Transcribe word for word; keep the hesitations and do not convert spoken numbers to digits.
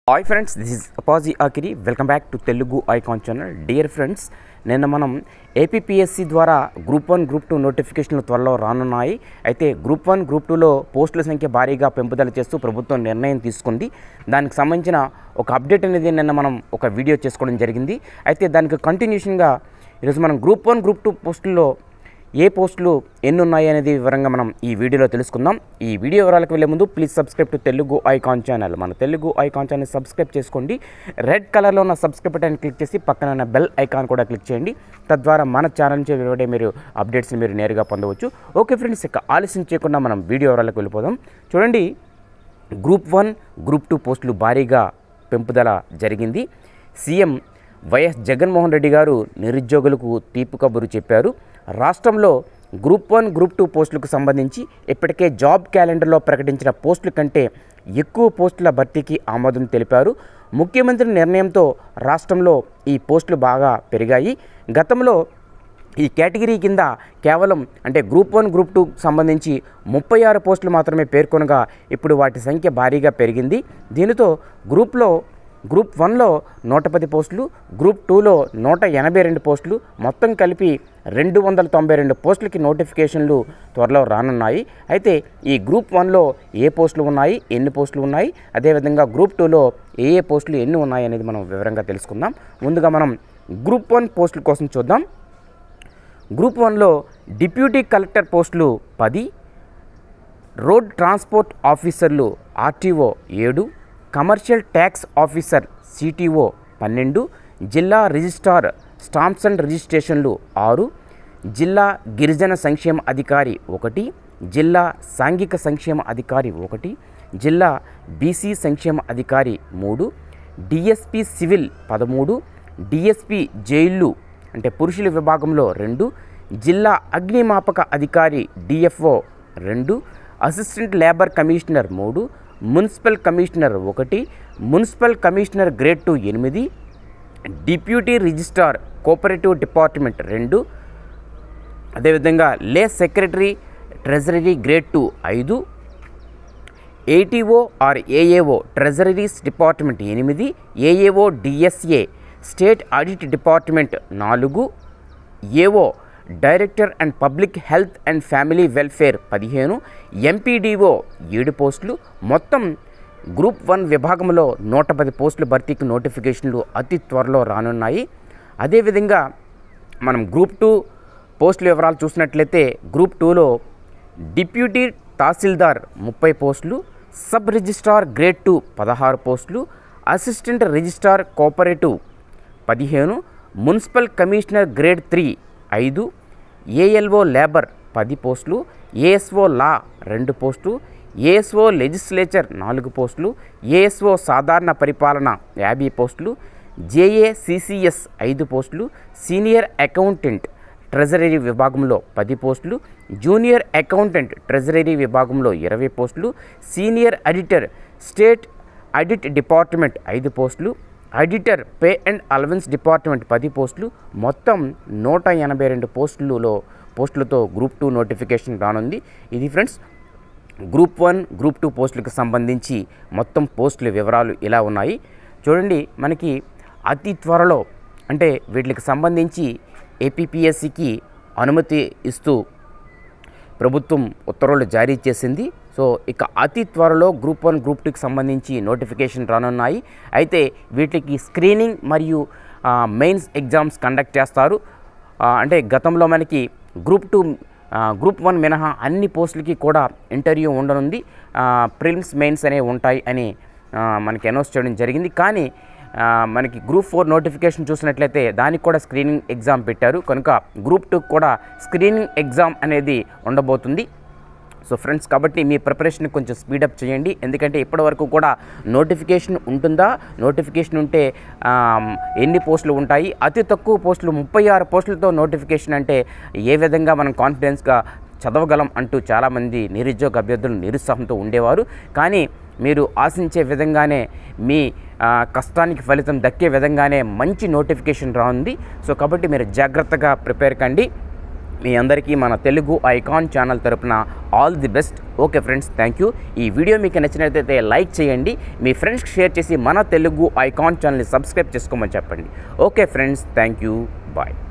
Hi friends, this is Apaji Akiri. Welcome back to Telugu icon channel. Dear friends, నిన్న మనం APPSC ద్వారా group one group two నోటిఫికేషన్లు త్వరలో రానున్నాయి. అయితే గ్రూప్ వన్ గ్రూప్ టూలో పోస్టుల సంఖ్య భారీగా పెంపుదల చేస్తూ ప్రభుత్వం నిర్ణయం తీసుకుంది. దానికి సంబంధించిన ఒక అప్డేట్ అనేది నిన్న మనం ఒక వీడియో చేసుకోవడం జరిగింది. అయితే దానికి కంటిన్యూషన్గా ఈరోజు మనం గ్రూప్ వన్ గ్రూప్ టూ పోస్టుల్లో ఏ పోస్టులు ఎన్ని ఉన్నాయి అనేది వివరంగా మనం ఈ వీడియోలో తెలుసుకుందాం. ఈ వీడియో వివరాలకు వెళ్ళే ముందు please subscribe to Telugu icon channel. మన తెలుగు ఐకాన్ ఛానల్ సబ్స్క్రైబ్ చేసుకోండి. రెడ్ కలర్లో ఉన్న సబ్స్క్రైబ్ బటన్ క్లిక్ చేసి పక్కన ఉన్న బెల్ ఐకాన్ కూడా క్లిక్ చేయండి. తద్వారా మన ఛానల్ నుంచి వెలువడే మీరు అప్డేట్స్ని మీరు నేరుగా పొందవచ్చు. ఓకే ఫ్రెండ్స్, ఇక ఆలస్యం చేయకుండా మనం వీడియో వివరాలకు వెళ్ళిపోదాం. చూడండి, గ్రూప్ వన్ గ్రూప్ టూ పోస్టులు భారీగా పెంపుదల జరిగింది. సీఎం వైఎస్ జగన్మోహన్ రెడ్డి గారు నిరుద్యోగులకు తీపి కబురు చెప్పారు. రాష్ట్రంలో గ్రూప్ వన్ గ్రూప్ టూ పోస్టులకు సంబంధించి ఇప్పటికే జాబ్ క్యాలెండర్లో ప్రకటించిన పోస్టుల కంటే ఎక్కువ పోస్టుల భర్తీకి ఆమోదం తెలిపారు. ముఖ్యమంత్రి నిర్ణయంతో రాష్ట్రంలో ఈ పోస్టులు బాగా పెరిగాయి. గతంలో ఈ కేటగిరీ కింద కేవలం అంటే గ్రూప్ వన్ గ్రూప్ టూ సంబంధించి ముప్పై ఆరు పోస్టులు మాత్రమే పేర్కొనగా ఇప్పుడు వాటి సంఖ్య భారీగా పెరిగింది. దీనితో గ్రూప్లో గ్రూప్ వన్లో నూట పది పోస్టులు, గ్రూప్ టూలో నూట ఎనభై రెండు పోస్టులు, మొత్తం కలిపి రెండు వందల తొంభై రెండు పోస్టులకి నోటిఫికేషన్లు త్వరలో రానున్నాయి. అయితే ఈ గ్రూప్ వన్లో ఏ పోస్టులు ఉన్నాయి, ఎన్ని పోస్టులు ఉన్నాయి, అదేవిధంగా గ్రూప్ టూలో ఏ ఏ పోస్టులు ఎన్ని ఉన్నాయి అనేది మనం వివరంగా తెలుసుకుందాం. ముందుగా మనం గ్రూప్ వన్ పోస్టుల కోసం చూద్దాం. గ్రూప్ వన్లో డిప్యూటీ కలెక్టర్ పోస్టులు పది, రోడ్ ట్రాన్స్పోర్ట్ ఆఫీసర్లు ఆర్టీఓ ఏడు, కమర్షియల్ ట్యాక్స్ ఆఫీసర్ సిటీఓ పన్నెండు, జిల్లా రిజిస్ట్రార్ స్టాంప్స్ అండ్ రిజిస్ట్రేషన్లు ఆరు, జిల్లా గిరిజన సంక్షేమ అధికారి ఒకటి, జిల్లా సాంఘిక సంక్షేమ అధికారి ఒకటి, జిల్లా బీసీ సంక్షేమ అధికారి మూడు, డిఎస్పి సివిల్ పదమూడు, డిఎస్పి జైళ్ళు అంటే పురుషుల విభాగంలో రెండు, జిల్లా అగ్నిమాపక అధికారి డిఎఫ్ఓ రెండు, అసిస్టెంట్ లేబర్ కమిషనర్ మూడు, మున్సిపల్ కమిషనర్ ఒకటి, మున్సిపల్ కమిషనర్ గ్రేడ్ టూ ఎనిమిది, డిప్యూటీ రిజిస్ట్రార్ కోఆపరేటివ్ డిపార్ట్మెంట్ రెండు, అదేవిధంగా లే సెక్రటరీ ట్రెజరీ గ్రేడ్ టూ ఐదు, ATO or AAO treasuries department ఎనిమిది, AAO DSA state audit department నాలుగు, AO director and public health and family welfare పదిహేను, MPDO ఏడు పోస్టులు. మొత్తం గ్రూప్ వన్ విభాగంలో నూట పది పోస్టుల భర్తీకి నోటిఫికేషన్లు అతి త్వరలో రానున్నాయి. అదేవిధంగా మనం గ్రూప్ టూ పోస్టుల వివరాలు చూసినట్లయితే గ్రూప్ టూలో డిప్యూటీ తహసీల్దార్ ముప్పై పోస్టులు, సబ్ రిజిస్ట్రార్ గ్రేడ్ టూ పదహారు పోస్టులు, అసిస్టెంట్ రిజిస్ట్రార్ కోఆపరేటివ్ పదిహేను, మున్సిపల్ కమిషనర్ గ్రేడ్ త్రీ ఐదు, ఏఎల్ఓ లేబర్ పది పోస్టులు, ఏఎస్ఓ లా రెండు పోస్టులు, ఏఎస్ఓ లెజిస్లేచర్ నాలుగు పోస్టులు, ఏఎస్ఓ సాధారణ పరిపాలన యాభై పోస్టులు, జేఏసీసీఎస్ ఐదు పోస్టులు, సీనియర్ అకౌంటెంట్ ట్రెజరీ విభాగంలో పది పోస్టులు, జూనియర్ అకౌంటెంట్ ట్రెజరీ విభాగంలో ఇరవై పోస్టులు, senior auditor state audit department ఐదు పోస్టులు, auditor pay and allowance department పది పోస్టులు. మొత్తం నూట ఎనభై రెండు పోస్టులలో పోస్టులతో గ్రూప్ టూ నోటిఫికేషన్ రానుంది. ఇది friends group one group two పోస్టులకు సంబంధించి మొత్తం పోస్టుల వివరాలు ఇలా ఉన్నాయి. చూడండి, మనకి అతి త్వరలో అంటే వీటికి సంబంధించి ఏపీపీఎస్సీకి అనుమతి ఇస్తూ ప్రభుత్వం ఉత్తర్వులు జారీ చేసింది. సో ఇక అతి త్వరలో గ్రూప్ వన్ గ్రూప్ టూకి సంబంధించి నోటిఫికేషన్ రానున్నాయి. అయితే వీటికి స్క్రీనింగ్ మరియు మెయిన్స్ ఎగ్జామ్స్ కండక్ట్ చేస్తారు. అంటే గతంలో మనకి గ్రూప్ టూ గ్రూప్ వన్ మినహా అన్ని పోస్టులకి కూడా ఇంటర్వ్యూ ఉండనుంది. ప్రిలిమ్స్ మెయిన్స్ అనేవి ఉంటాయి అని మనకి అనౌన్స్ చేయడం జరిగింది. కానీ మనకి గ్రూప్ ఫోర్ నోటిఫికేషన్ చూసినట్లయితే దానికి కూడా స్క్రీనింగ్ ఎగ్జామ్ పెట్టారు. కనుక గ్రూప్ టూకి కూడా స్క్రీనింగ్ ఎగ్జామ్ అనేది ఉండబోతుంది. సో ఫ్రెండ్స్, కాబట్టి మీ ప్రిపరేషన్ కొంచెం స్పీడప్ చేయండి. ఎందుకంటే ఇప్పటివరకు కూడా నోటిఫికేషన్ ఉంటుందా, నోటిఫికేషన్ ఉంటే ఎన్ని పోస్టులు ఉంటాయి, అతి తక్కువ పోస్టులు ముప్పై ఆరు పోస్టులతో నోటిఫికేషన్ అంటే ఏ విధంగా మనం కాన్ఫిడెన్స్గా చదవగలం అంటూ చాలామంది నిరుద్యోగ అభ్యర్థులు నిరుత్సాహంతో ఉండేవారు. కానీ మీరు ఆశించే విధంగానే మీ కష్టానికి ఫలితం దక్కే విధంగానే మంచి నోటిఫికేషన్ రానుంది. సో కాబట్టి మీరు జాగ్రత్తగా ప్రిపేర్ కండి. మీ అందరికీ మన తెలుగు ఐకాన్ ఛానల్ తరపున all the best. Okay friends, thank you. ఈ వీడియో మీకు నచ్చినట్లయితే లైక్ చేయండి, మీ ఫ్రెండ్స్కి షేర్ చేసి మన తెలుగు ఐకాన్ ఛానల్ని సబ్స్క్రైబ్ చేసుకోమని చెప్పండి. Okay friends, thank you, bye.